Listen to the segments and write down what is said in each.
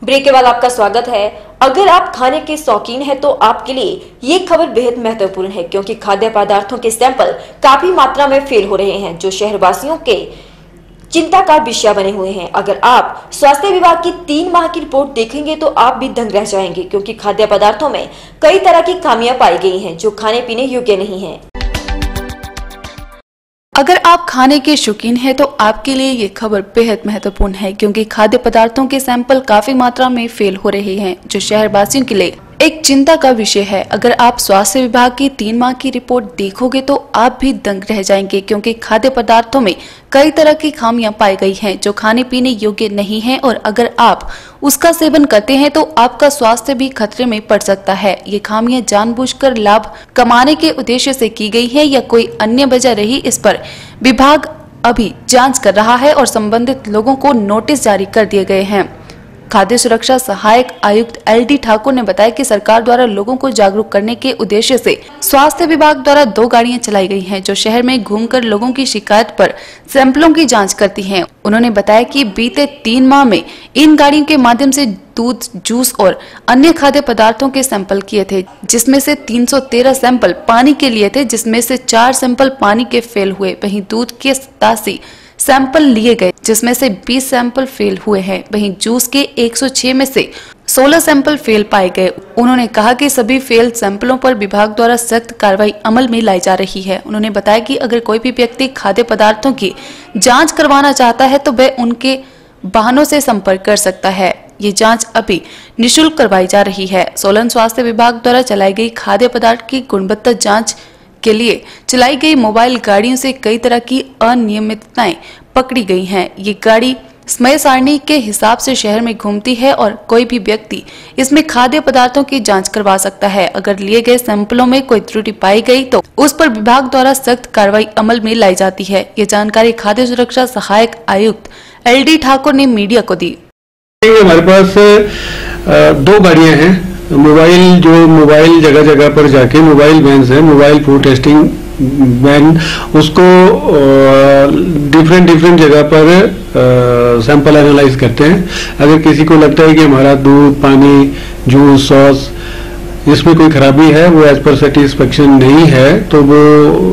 Break के बाद आपका स्वागत है। अगर आप खाने के शौकीन हैं तो आपके लिए ये खबर बेहद महत्वपूर्ण है, क्योंकि खाद्य पदार्थों के सैंपल काफी मात्रा में फेल हो रहे हैं, जो शहरवासियों के चिंता का विषय बने हुए हैं। अगर आप स्वास्थ्य विभाग की 3 माह की रिपोर्ट देखेंगे तो आप भी दंग रह जाएंगे, क्योंकि खाद्य पदार्थों में कई तरह की खामियां पाई गई हैं जो खाने पीने योग्य नहीं है। अगर आप खाने के शौकीन हैं तो आपके लिए ये खबर बेहद महत्वपूर्ण है, क्योंकि खाद्य पदार्थों के सैंपल काफी मात्रा में फेल हो रहे हैं, जो शहरवासियों के लिए एक चिंता का विषय है। अगर आप स्वास्थ्य विभाग की 3 माह की रिपोर्ट देखोगे तो आप भी दंग रह जाएंगे, क्योंकि खाद्य पदार्थों में कई तरह की खामियां पाई गई हैं जो खाने पीने योग्य नहीं है, और अगर आप उसका सेवन करते हैं तो आपका स्वास्थ्य भी खतरे में पड़ सकता है। ये खामियां जानबूझकर लाभ कमाने के उद्देश्य से की गई है या कोई अन्य वजह रही, इस पर विभाग अभी जांच कर रहा है और संबंधित लोगों को नोटिस जारी कर दिए गए हैं। खाद्य सुरक्षा सहायक आयुक्त LD ठाकुर ने बताया कि सरकार द्वारा लोगों को जागरूक करने के उद्देश्य से स्वास्थ्य विभाग द्वारा 2 गाड़ियां चलाई गई हैं, जो शहर में घूमकर लोगों की शिकायत पर सैंपलों की जांच करती हैं। उन्होंने बताया कि बीते 3 माह में इन गाड़ियों के माध्यम से दूध, जूस और अन्य खाद्य पदार्थों के सैंपल किए थे, जिसमें से 313 सैंपल पानी के लिए थे, जिसमें से 4 सैंपल पानी के फेल हुए। वहीं दूध के 87 सैंपल लिए गए, जिसमें से 20 सैंपल फेल हुए हैं। वहीं जूस के 106 में से 16 सैंपल फेल पाए गए। उन्होंने कहा कि सभी फेल सैंपलों पर विभाग द्वारा सख्त कार्रवाई अमल में लाई जा रही है। उन्होंने बताया कि अगर कोई भी व्यक्ति खाद्य पदार्थों की जांच करवाना चाहता है तो वह उनके वाहनों से संपर्क कर सकता है। ये जांच अभी निःशुल्क करवाई जा रही है। सोलन स्वास्थ्य विभाग द्वारा चलाई गई खाद्य पदार्थ की गुणवत्ता जांच के लिए चलाई गई मोबाइल गाड़ियों से कई तरह की अनियमितताएं पकड़ी गई हैं। ये गाड़ी समय सारणी के हिसाब से शहर में घूमती है और कोई भी व्यक्ति इसमें खाद्य पदार्थों की जांच करवा सकता है। अगर लिए गए सैंपलों में कोई त्रुटि पाई गई तो उस पर विभाग द्वारा सख्त कार्रवाई अमल में लाई जाती है। ये जानकारी खाद्य सुरक्षा सहायक आयुक्त LD ठाकुर ने मीडिया को दी। हमारे पास 2 गाड़ियां हैं। मोबाइल जगह जगह पर जाके मोबाइल वैन है, मोबाइल फूड टेस्टिंग वैन, उसको डिफरेंट जगह पर सैंपल एनालाइज करते हैं। अगर किसी को लगता है कि हमारा दूध, पानी, जूस, सॉस इसमें कोई खराबी है, वो एज पर सेटिस्फेक्शन नहीं है, तो वो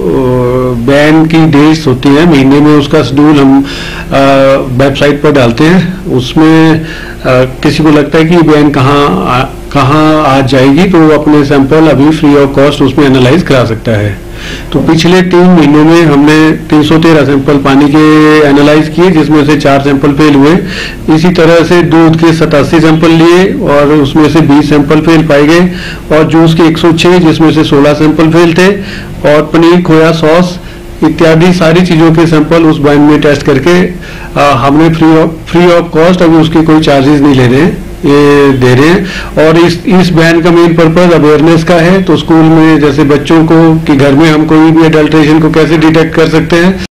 बैन की डेट्स होती हैं महीने में, उसका शेड्यूल हम वेबसाइट पर डालते हैं। उसमें किसी को लगता है कि बैन कहाँ आ जाएगी तो वो अपने सैंपल अभी फ्री ऑफ कॉस्ट उसमें एनालाइज करा सकता है। तो पिछले 3 महीनों में हमने 313 सैंपल पानी के एनालाइज किए, जिसमें से 4 सैंपल फेल हुए। इसी तरह से दूध के 87 सैंपल लिए और उसमें से 20 सैंपल फेल पाए गए, और जूस के 106 जिसमें से 16 सैंपल फेल थे, और पनीर, खोया, सॉस इत्यादि सारी चीज़ों के सैंपल उस वैन में टेस्ट करके हमने फ्री ऑफ कॉस्ट, अभी उसके कोई चार्जेस नहीं ले रहे हैं, ये दे रहे हैं। और इस बैन का मेन पर्पज अवेयरनेस का है। तो स्कूल में जैसे बच्चों को कि घर में हम कोई भी एडल्ट्रेशन को कैसे डिटेक्ट कर सकते हैं,